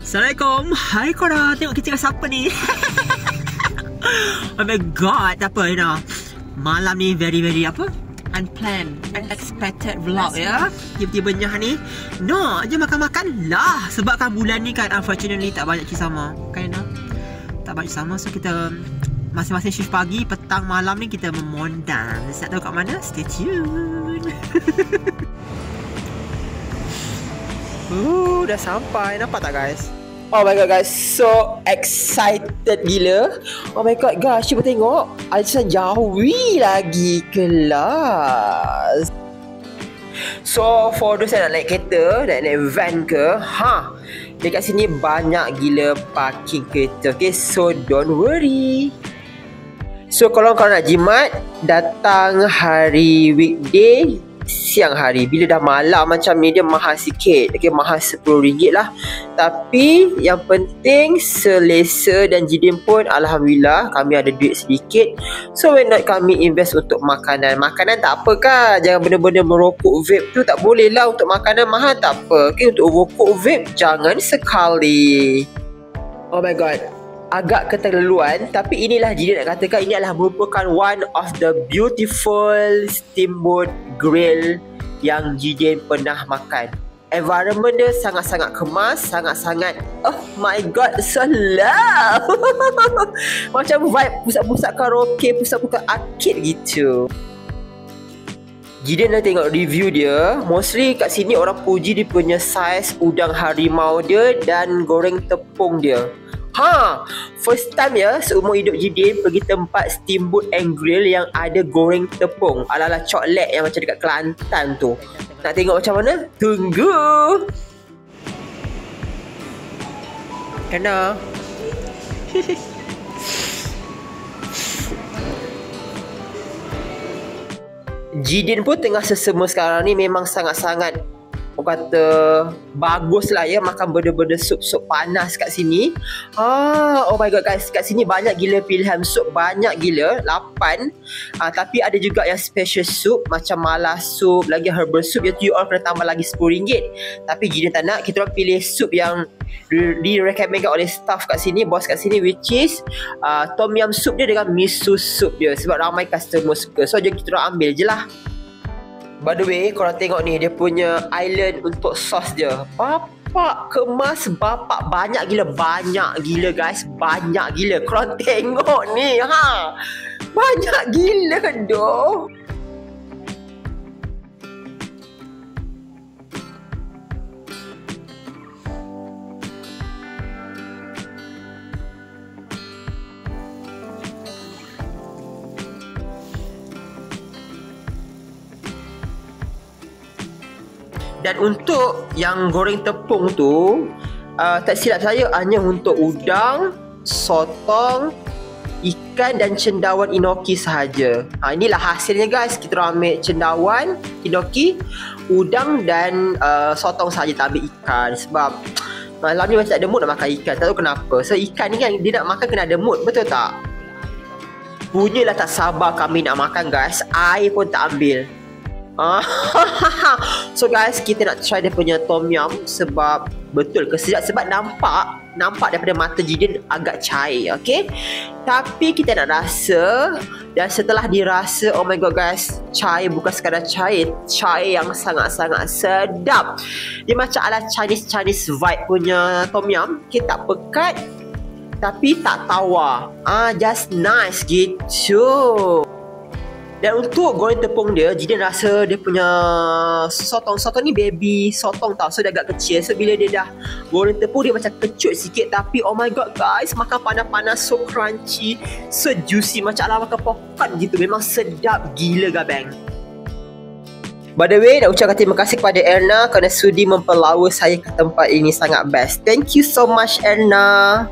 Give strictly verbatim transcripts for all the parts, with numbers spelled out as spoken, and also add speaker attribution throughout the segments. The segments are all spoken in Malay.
Speaker 1: Assalamualaikum. Hai korang. Tengok kita dengan siapa ni? Oh my god. Tak apa, you know. Malam ni very very apa? Unplanned, unexpected vlog ya. Tiba-tiba Nyah ni no, je makan-makan lah. Sebab kan bulan ni kan unfortunately tak banyak kisama. Kan Nyah? Tak banyak sama. So kita masing-masing shift pagi, petang, malam ni kita memondang. Nak tahu kat mana? Stay tune. Uh, dah sampai. Nampak tak guys? Oh my god guys, so excited gila. Oh my god guys, cuba tengok Aisyah jauh lagi kelas. So for those yang nak naik kereta, nak naik van ke, ha, dekat sini banyak gila parking kereta. Okay, so don't worry. So kalau korang nak jimat, datang hari weekday siang hari. Bila dah malam macam ni dia mahal sikit. Okay, mahal sepuluh ringgit lah. Tapi yang penting selesa dan Jidin pun alhamdulillah kami ada duit sedikit. So when not kami invest untuk makanan. Makanan tak apa kan. Jangan benda-benda merokok vape tu tak boleh lah. Untuk makanan mahal tak apa. Okay, untuk rokok vape jangan sekali. Oh my god, agak keterlaluan, tapi inilah Jidin nak katakan ini adalah merupakan one of the beautiful steamboat grill yang Jidin pernah makan. Environment dia sangat-sangat kemas, sangat-sangat oh my god, so love. Macam vibe pusat-pusat karaoke, pusat-pusat arcade gitu. Jidin dah tengok review dia. Mostly kat sini orang puji dia punya saiz udang harimau dia dan goreng tepung dia. Ha, first time ya seumur hidup Jidin pergi tempat steamboat and grill yang ada goreng tepung ala-ala coklat yang macam dekat Kelantan tu. Nak tengok macam mana? Tunggu. Kena. Jidin pun tengah sesama sekarang ni memang sangat-sangat orang kata bagus lah ya makan benda-benda sup-sup panas kat sini. Ah, oh my god guys, kat sini banyak gila pilihan sup, banyak gila, lapan. Ah, tapi ada juga yang special soup macam malas soup, lagi herbal soup yang tu you all kena tambah lagi sepuluh ringgit. Tapi Jidin tak nak, kita orang pilih sup yang direkomendkan oleh staff kat sini, bos kat sini, which is uh, tom yum soup dia dengan miso soup dia sebab ramai customer suka. So jadi kita orang ambil je lah. By the way, korang tengok ni dia punya island untuk sos dia. Bapak kemas, bapak banyak gila, banyak gila guys, banyak gila. Korang tengok ni, ha, banyak gila doh. Dan untuk yang goreng tepung tu, uh, tak silap saya hanya untuk udang, sotong, ikan dan cendawan inoki sahaja. Ha, inilah hasilnya guys. Kita orang ambil cendawan, inoki, udang dan uh, sotong sahaja, tak ambil ikan. Sebab malam ni macam tak ada mood nak makan ikan. Tak tahu kenapa. So ikan ni kan dia nak makan kena ada mood, betul tak? Punyalah tak sabar kami nak makan guys. Air pun tak ambil. So guys, kita nak try dia punya tom yum sebab betul ke sedap. Sebab nampak Nampak daripada mata Jidin agak cair, okay? Tapi kita nak rasa. Dan setelah dirasa, oh my god guys, cair bukan sekadar cair, cair yang sangat-sangat sedap. Dia macam ala Chinese-Chinese vibe punya tom yum. Okay, tak pekat tapi tak tawar. Ah, just nice gitu. Dan untuk goreng tepung dia, Jidin rasa dia punya sotong-sotong ni baby sotong tau. So dia agak kecil. So bila dia dah goreng tepung, dia macam kecut sikit. Tapi oh my god guys, makan panas-panas, so crunchy, so juicy, macam ala makan popcorn gitu. Memang sedap gila gabang. By the way, nak ucapkan terima kasih kepada Erna kerana sudi mempelawa saya ke tempat ini, sangat best. Thank you so much Erna.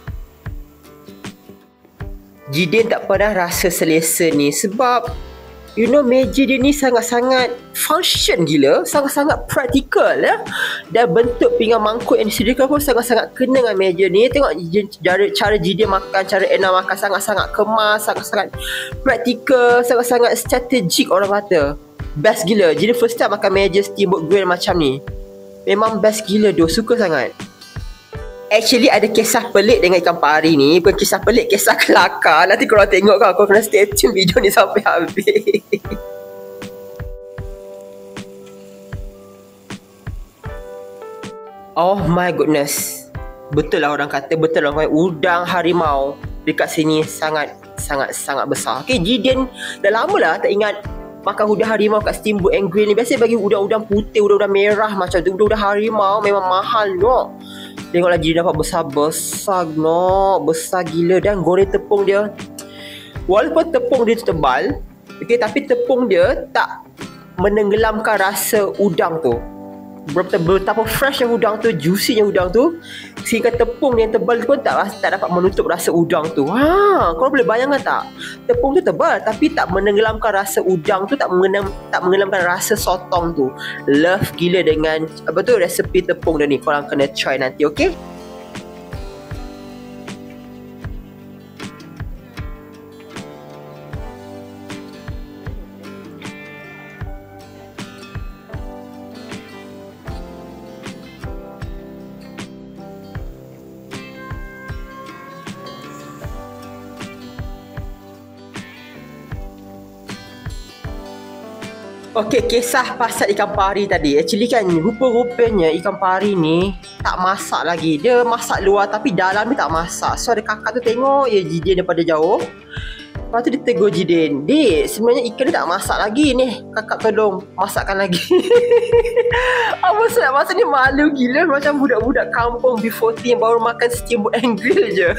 Speaker 1: Jidin tak pernah rasa selesa ni sebab You know, meja dia ni sangat-sangat function gila, sangat-sangat praktikal ya. Dan bentuk pinggan mangkuk yang disediakan pun sangat-sangat kena dengan meja ni. Tengok cara, cara Jidia makan, cara Anna makan sangat-sangat kemas, sangat-sangat praktikal, sangat-sangat strategik orang kata. Best gila. Jidia first time makan meja steamboat grill macam ni. Memang best gila doh, suka sangat. Actually ada kisah pelik dengan ikan pari ni. Bukan kisah pelik, kisah kelakar. Nanti korang tengok kan, korang kena stay tune video ni sampai habis. Oh my goodness. Betul lah orang kata, betul lah orang kata, udang harimau dekat sini sangat sangat sangat besar. Okay, Jidian dah lama lah tak ingat makan udang harimau kat steamboat and grill ni. Biasanya bagi udang-udang putih, udang-udang merah macam tu. Udang-udang harimau memang mahal no. Tengoklah Jidia dapat besar-besar no. Besar gila. Dan goreng tepung dia, walaupun tepung dia tebal, okay, tapi tepung dia tak menenggelamkan rasa udang tu. Betapa fresh yang udang tu, juicy yang udang tu, sehingga tepung yang tebal pun tak, tak dapat menutup rasa udang tu. Ha, korang boleh bayangkan tak? Tepung tu tebal tapi tak menenggelamkan rasa udang tu, tak mengenam, tak menenggelamkan rasa sotong tu. Love gila dengan apa tu resepi tepung dia ni. Korang kena try nanti, okay? Okey, kisah pasal ikan pari tadi. Actually kan, rupa-rupanya ikan pari ni tak masak lagi. Dia masak luar tapi dalam ni tak masak. So ada kakak tu tengok je Jidin daripada jauh. Lepas tu dia tegur Jidin, "Dik, sebenarnya ikan ni tak masak lagi ni. Kakak tolong masakkan lagi." Apa sebab masa ni malu gila. Macam budak-budak kampung B empat puluh yang baru makan steamboat and grill je.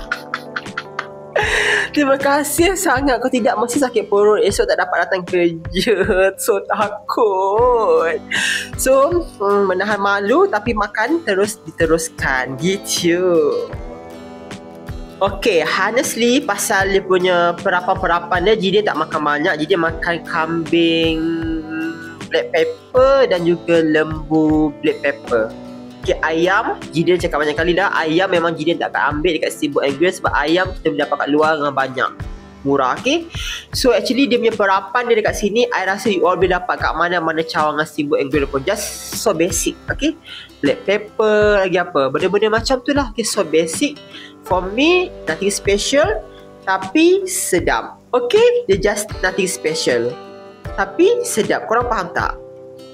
Speaker 1: Terima kasih sangat. Kau tidak mesti sakit perut, esok tak dapat datang kerja. So takut. So hmm, menahan malu tapi makan terus diteruskan gitu. Okay, honestly pasal dia punya perapan-perapan dia, Jidia tak makan banyak. Jidia makan kambing black pepper dan juga lembu black pepper. Okay, ayam Jidia cakap banyak kali dah, ayam memang Jidia tak akan ambil dekat steamboat and grill sebab ayam kita boleh dapat kat luar dengan banyak, murah. Okay, so actually dia punya perapan dia dekat sini, I rasa you all boleh dapat kat mana-mana cawangan steamboat and grill pun. Just so basic. Okay, black pepper, lagi apa, benda-benda macam tu lah. Okay, so basic. For me, nothing special tapi sedap. Okay, dia just nothing special tapi sedap. Korang faham tak?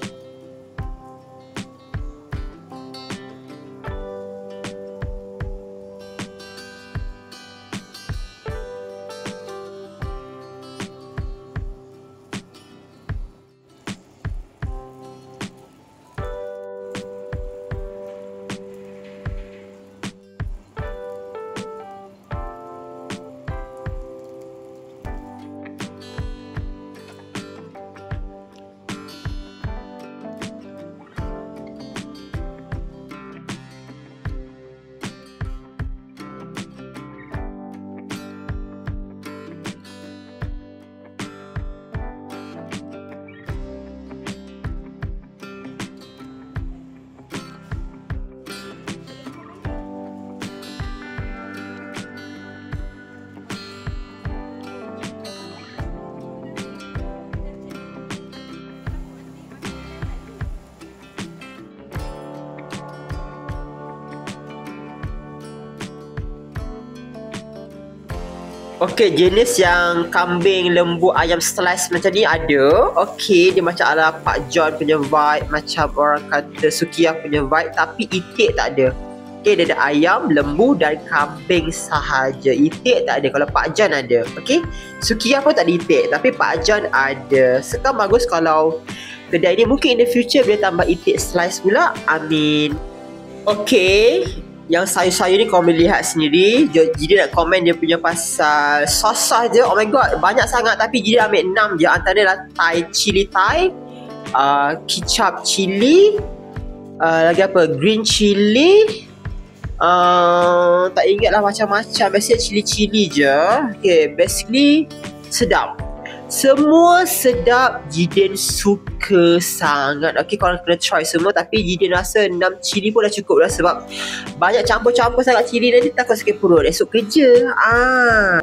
Speaker 1: Okey, jenis yang kambing, lembu, ayam slice macam ni ada. Okey, dia macam ala Pak John punya vibe, macam orang kata Sukiyah punya vibe, tapi itik tak ada. Okey, dia ada ayam, lembu dan kambing sahaja. Itik tak ada. Kalau Pak John ada. Okey, Sukiyah pun tak ada itik, tapi Pak John ada. Sekarang bagus kalau kedai ni mungkin in the future boleh tambah itik slice pula. Amin. Okey, yang sayur-sayur ni kau boleh lihat sendiri. Jadi nak komen dia punya pasal sos je. Oh my god, banyak sangat. Tapi dia ambil enam je. Antara lah Thai, chili Thai, uh, kicap chili, uh, lagi apa, green chili, uh, tak ingat lah macam-macam. Biasanya cili-cili je. Okay, basically sedap. Semua sedap. Jiden suka sangat. Okay, korang kena try semua. Tapi Jiden rasa enam cili pun dah cukup lah. Sebab banyak campur-campur sangat cili nanti takut sakit perut esok kerja. Ah.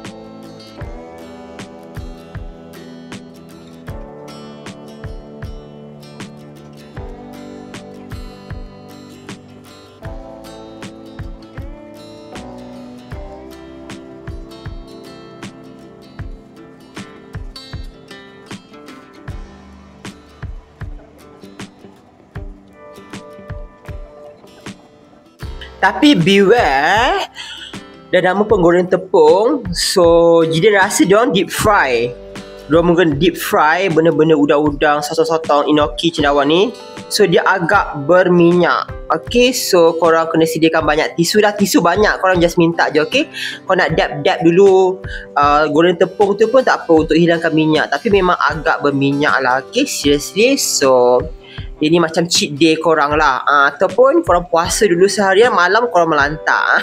Speaker 1: Tapi beware, dah nama pun goreng tepung. So Jiden rasa diorang deep fry. Diorang mungkin deep fry benda-benda udang-udang, sotong-sotong, inoki, cendawan ni. So dia agak berminyak. Okay, so korang kena sediakan banyak tisu dah. Tisu banyak, korang just minta je. Okay, korang nak dab-dab dulu uh, goreng tepung tu pun tak apa, untuk hilangkan minyak. Tapi memang agak berminyak lah. Okay, seriously. So ini macam cheat day korang lah. uh, Ataupun korang puasa dulu seharian, malam korang melantak.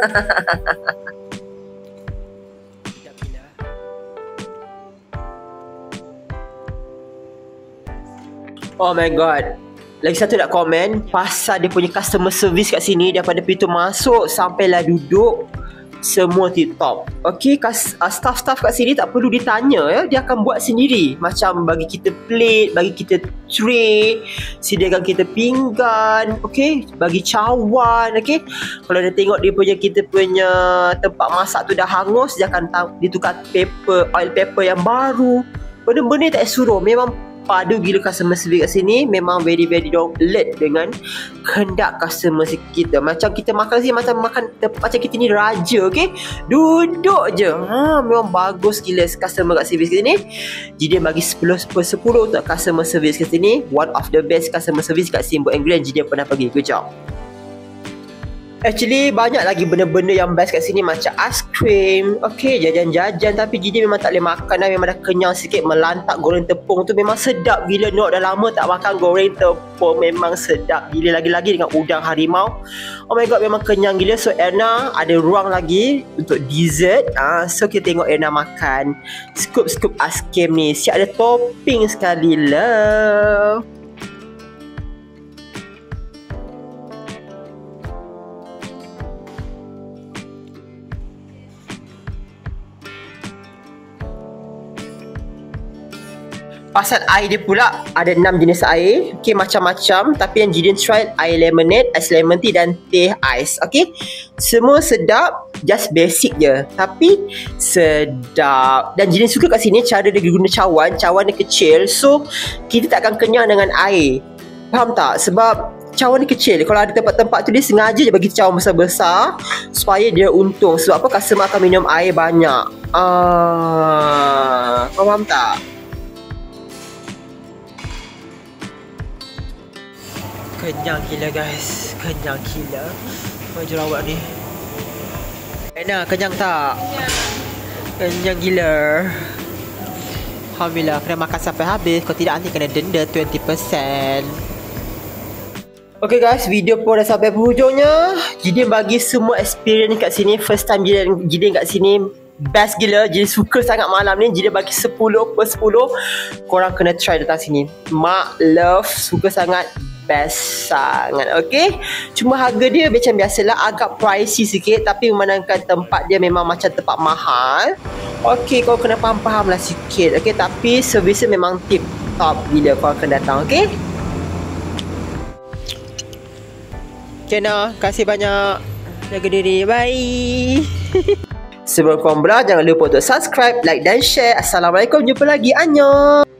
Speaker 1: Oh my god, lagi satu nak komen pasal dia punya customer service kat sini. Daripada pintu masuk sampailah duduk, semua tip-top. Okay, uh, staff-staff kat sini tak perlu ditanya ya. Dia akan buat sendiri. Macam bagi kita plate, bagi kita tray, sediakan kita pinggan, okay, bagi cawan, okay. Kalau dia tengok dia punya, kita punya tempat masak tu dah hangus, dia akan ditukar paper, oil paper yang baru. Benda-benda tak suruh. Memang padu gila customer service kat sini. Memang very very alert dengan kehendak customer kita. Macam kita makan sini, macam makan macam kita ni raja, okay. Duduk je. Ha, memang bagus gila customer kat service kat sini. Jiden bagi sepuluh per sepuluh untuk customer service kat sini. One of the best customer service kat Simbol England Jiden pernah pergi. Good job. Actually banyak lagi benda-benda yang best kat sini, macam aiskrim, okay, jajan-jajan. Tapi Jiden memang tak boleh makan dah, memang dah kenyang sikit. Melantak goreng tepung tu memang sedap gila. Nok dah lama tak makan goreng tepung, memang sedap gila. Lagi-lagi dengan udang harimau, oh my god, memang kenyang gila. So Erna ada ruang lagi untuk dessert. ah, So kita tengok Erna makan scoop-scoop aiskrim ni. Siap ada topping sekali lah. Pasal air dia pula, ada enam jenis air. Okay, macam-macam. Tapi yang Jiden try, air lemonade, ais lemon tea dan teh ais. Okay, semua sedap, just basic je, tapi sedap. Dan Jiden suka kat sini cara dia guna cawan. Cawan dia kecil, so kita tak akan kenyang dengan air. Faham tak? Sebab cawan dia kecil. Kalau ada tempat-tempat tu dia sengaja je bagi cawan besar-besar supaya dia untung. Sebab apa? Customer akan minum air banyak. Ah, faham tak? Kenyang gila guys. Kenyang gila. Macam lawak ni. Erna, kenyang tak? Kenyang gila. Alhamdulillah, kena makan sampai habis. Kalau tidak nanti kena denda dua puluh peratus. Okay guys, video pun dah sampai penghujungnya. Jiden bagi semua experience kat sini. First time Jiden, Jiden kat sini, best gila. Jiden suka sangat malam ni. Jiden bagi sepuluh per sepuluh. Korang kena try datang sini. Mak love, suka sangat, best sangat. Okay, cuma harga dia macam biasalah, agak pricey sikit. Tapi memandangkan tempat dia memang macam tempat mahal, okay, kau kena faham-faham lah sikit. Okay, tapi servis dia memang tip top bila kau akan datang. Okay, okay, nah, kasih banyak. Jaga diri, bye. Sebelum korang belah, jangan lupa untuk subscribe, like dan share. Assalamualaikum, jumpa lagi, annyeong.